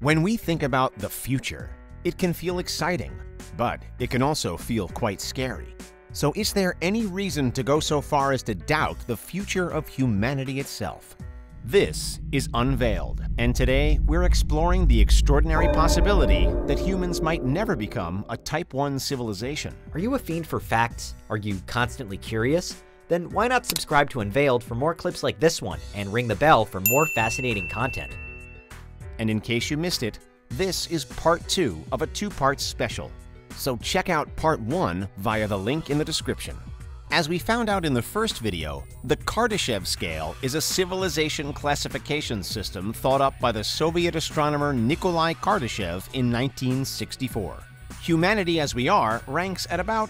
When we think about the future, it can feel exciting, but it can also feel quite scary. So is there any reason to go so far as to doubt the future of humanity itself? This is Unveiled, and today we're exploring the extraordinary possibility that humans might never become a Type 1 civilization. Are you a fiend for facts? Are you constantly curious? Then why not subscribe to Unveiled for more clips like this one and ring the bell for more fascinating content. And in case you missed it, this is part 2 of a 2-part special. So check out part 1 via the link in the description. As we found out in the first video, the Kardashev Scale is a civilization classification system thought up by the Soviet astronomer Nikolai Kardashev in 1964. Humanity as we are ranks at about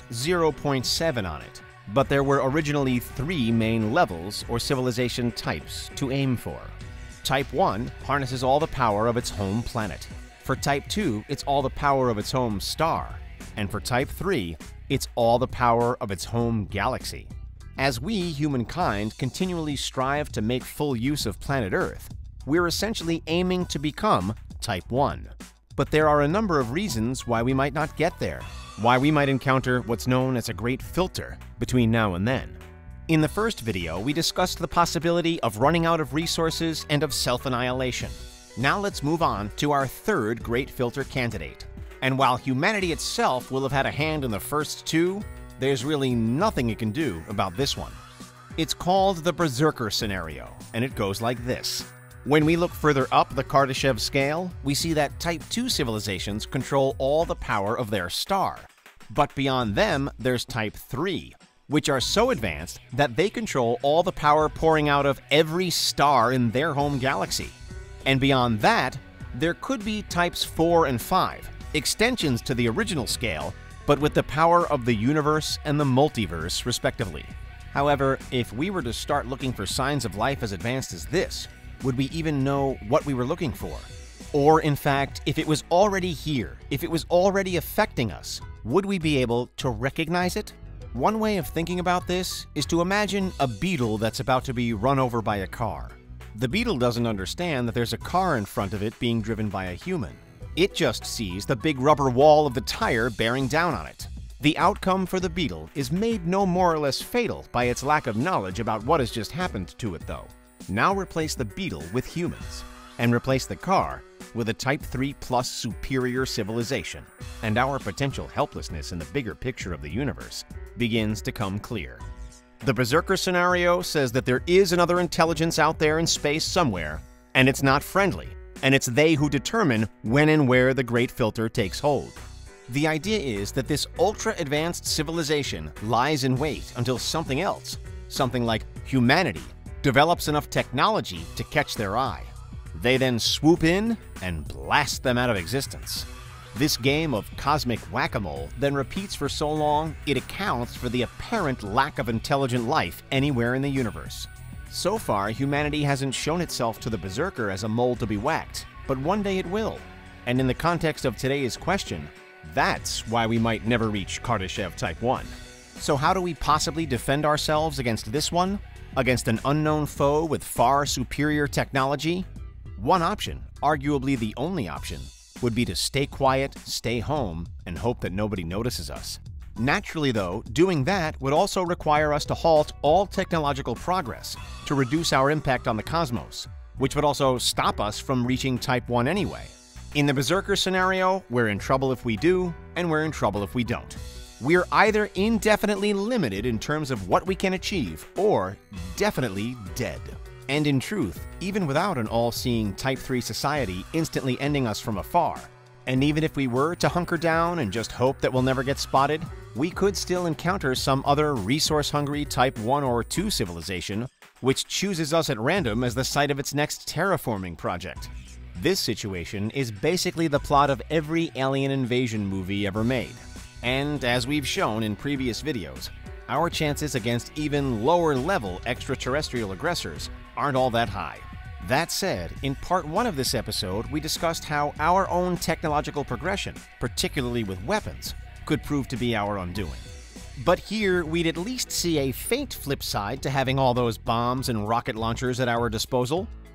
0.7 on it, but there were originally 3 main levels or civilization types to aim for. Type 1 harnesses all the power of its home planet. For Type 2, it's all the power of its home star. And for Type 3, it's all the power of its home galaxy. As we, humankind, continually strive to make full use of planet Earth, we're essentially aiming to become Type 1. But there are a number of reasons why we might not get there, why we might encounter what's known as a great filter between now and then. In the first video, we discussed the possibility of running out of resources and of self-annihilation. Now let's move on to our third great filter candidate. And while humanity itself will have had a hand in the first 2, there's really nothing it can do about this one. It's called the Berserker scenario, and it goes like this. When we look further up the Kardashev scale, we see that Type 2 civilizations control all the power of their star. But beyond them, there's Type 3, which are so advanced that they control all the power pouring out of every star in their home galaxy. And beyond that, there could be Types 4 and 5, extensions to the original scale, but with the power of the universe and the multiverse, respectively. However, if we were to start looking for signs of life as advanced as this, would we even know what we were looking for? Or, in fact, if it was already here, if it was already affecting us, would we be able to recognize it? One way of thinking about this is to imagine a beetle that's about to be run over by a car. The beetle doesn't understand that there's a car in front of it being driven by a human. It just sees the big rubber wall of the tire bearing down on it. The outcome for the beetle is made no more or less fatal by its lack of knowledge about what has just happened to it, though. Now replace the beetle with humans, and replace the car with a Type 3 plus superior civilization, and our potential helplessness in the bigger picture of the universe begins to come clear. The Berserker scenario says that there is another intelligence out there in space somewhere, and it's not friendly, and it's they who determine when and where the Great Filter takes hold. The idea is that this ultra-advanced civilization lies in wait until something else, something like humanity, develops enough technology to catch their eye. They then swoop in and blast them out of existence. This game of cosmic whack-a-mole then repeats for so long it accounts for the apparent lack of intelligent life anywhere in the universe. So far, humanity hasn't shown itself to the Berserker as a mole to be whacked, but one day it will. And in the context of today's question, that's why we might never reach Kardashev Type 1. So how do we possibly defend ourselves against this one? Against an unknown foe with far superior technology? One option, arguably the only option, would be to stay quiet, stay home, and hope that nobody notices us. Naturally, though, doing that would also require us to halt all technological progress to reduce our impact on the cosmos, which would also stop us from reaching Type 1 anyway. In the Berserker scenario, we're in trouble if we do, and we're in trouble if we don't. We're either indefinitely limited in terms of what we can achieve, or definitely dead. And in truth, even without an all-seeing Type 3 society instantly ending us from afar, and even if we were to hunker down and just hope that we'll never get spotted, we could still encounter some other resource-hungry Type 1 or 2 civilization, which chooses us at random as the site of its next terraforming project. This situation is basically the plot of every alien invasion movie ever made. And as we've shown in previous videos, our chances against even lower-level extraterrestrial aggressors aren't all that high. That said, in part 1 of this episode, we discussed how our own technological progression, particularly with weapons, could prove to be our undoing. But here, we'd at least see a faint flip side to having all those bombs and rocket launchers at our disposal.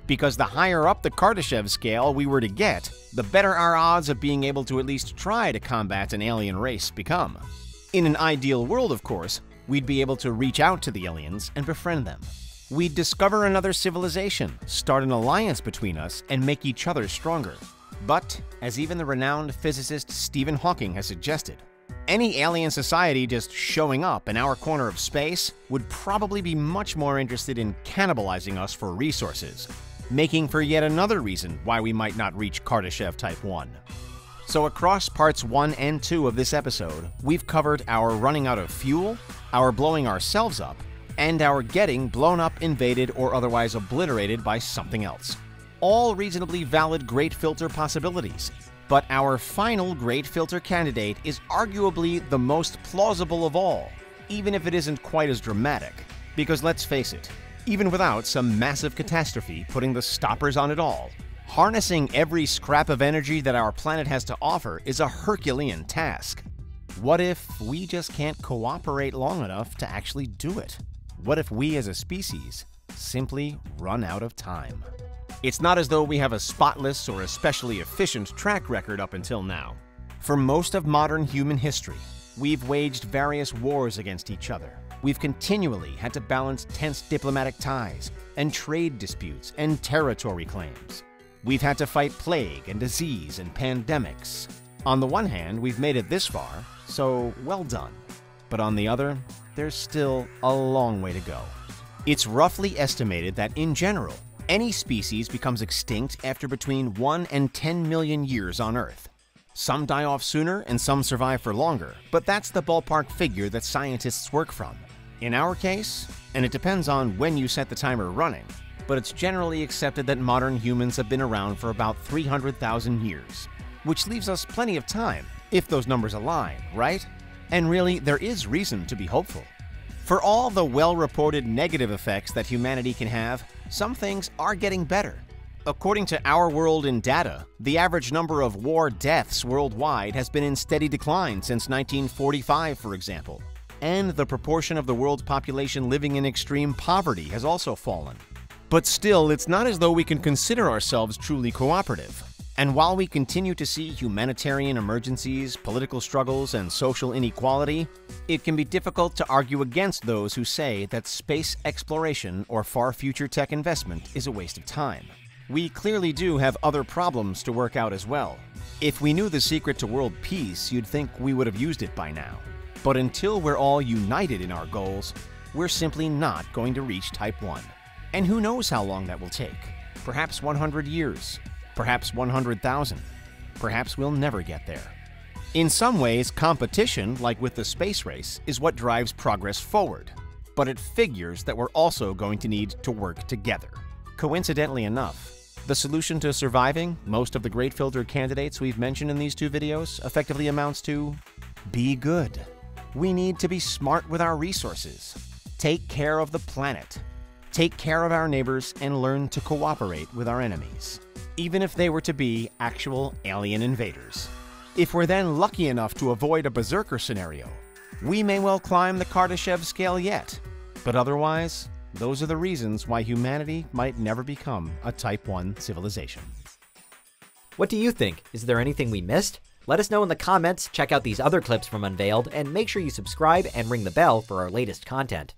because the higher up the Kardashev scale we were to get, the better our odds of being able to at least try to combat an alien race become. In an ideal world, of course, we'd be able to reach out to the aliens and befriend them. We'd discover another civilization, start an alliance between us, and make each other stronger. But, as even the renowned physicist Stephen Hawking has suggested, any alien society just showing up in our corner of space would probably be much more interested in cannibalizing us for resources, making for yet another reason why we might not reach Kardashev Type 1. So across parts 1 and 2 of this episode, we've covered our running out of fuel, our blowing ourselves up, and our getting blown up, invaded, or otherwise obliterated by something else. All reasonably valid Great Filter possibilities. But our final Great Filter candidate is arguably the most plausible of all, even if it isn't quite as dramatic. Because let's face it, even without some massive catastrophe putting the stoppers on it all, harnessing every scrap of energy that our planet has to offer is a Herculean task. What if we just can't cooperate long enough to actually do it? What if we as a species simply run out of time? It's not as though we have a spotless or especially efficient track record up until now. For most of modern human history, we've waged various wars against each other. We've continually had to balance tense diplomatic ties and trade disputes and territory claims. We've had to fight plague and disease and pandemics. On the one hand, we've made it this far, so well done. But on the other, there's still a long way to go. It's roughly estimated that in general, any species becomes extinct after between 1 and 10 million years on Earth. Some die off sooner and some survive for longer, but that's the ballpark figure that scientists work from. In our case, and it depends on when you set the timer running, but it's generally accepted that modern humans have been around for about 300,000 years, which leaves us plenty of time, if those numbers align, right? And really, there is reason to be hopeful. For all the well-reported negative effects that humanity can have, some things are getting better. According to Our World in Data, the average number of war deaths worldwide has been in steady decline since 1945, for example. And the proportion of the world's population living in extreme poverty has also fallen. But still, it's not as though we can consider ourselves truly cooperative. And while we continue to see humanitarian emergencies, political struggles, and social inequality, it can be difficult to argue against those who say that space exploration or far future tech investment is a waste of time. We clearly do have other problems to work out as well. If we knew the secret to world peace, you'd think we would have used it by now. But until we're all united in our goals, we're simply not going to reach Type 1. And who knows how long that will take? Perhaps 100 years. Perhaps 100,000. Perhaps we'll never get there. In some ways, competition, like with the space race, is what drives progress forward. But it figures that we're also going to need to work together. Coincidentally enough, the solution to surviving most of the Great Filter candidates we've mentioned in these two videos effectively amounts to be good. We need to be smart with our resources, take care of the planet, take care of our neighbors, and learn to cooperate with our enemies, even if they were to be actual alien invaders. If we're then lucky enough to avoid a Berserker scenario, we may well climb the Kardashev Scale yet. But otherwise, those are the reasons why humanity might never become a Type 1 civilization. What do you think? Is there anything we missed? Let us know in the comments, check out these other clips from Unveiled, and make sure you subscribe and ring the bell for our latest content.